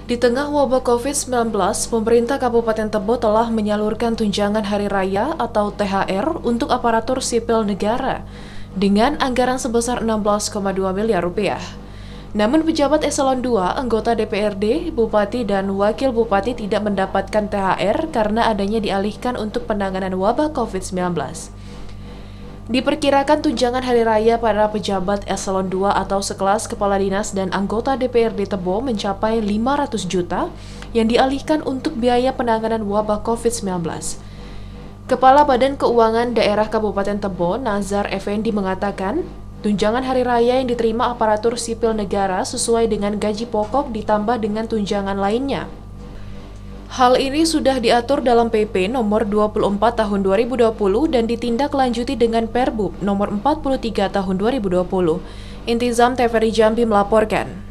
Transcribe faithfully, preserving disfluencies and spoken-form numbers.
Di tengah wabah covid sembilan belas, pemerintah Kabupaten Tebo telah menyalurkan tunjangan hari raya atau T H R untuk aparatur sipil negara dengan anggaran sebesar enam belas koma dua miliar rupiah. Namun pejabat eselon dua, anggota D P R D, bupati dan wakil bupati tidak mendapatkan T H R karena adanya dialihkan untuk penanganan wabah covid sembilan belas. Diperkirakan tunjangan hari raya para pejabat eselon dua atau sekelas kepala dinas dan anggota D P R D Tebo mencapai lima ratus juta yang dialihkan untuk biaya penanganan wabah covid sembilan belas. Kepala Badan Keuangan Daerah Kabupaten Tebo, Nazar Effendi mengatakan, tunjangan hari raya yang diterima aparatur sipil negara sesuai dengan gaji pokok ditambah dengan tunjangan lainnya. Hal ini sudah diatur dalam P P nomor dua puluh empat tahun dua ribu dua puluh dan ditindaklanjuti dengan Perbub nomor empat puluh tiga tahun dua ribu dua puluh. Intizam T V R I Jambi melaporkan.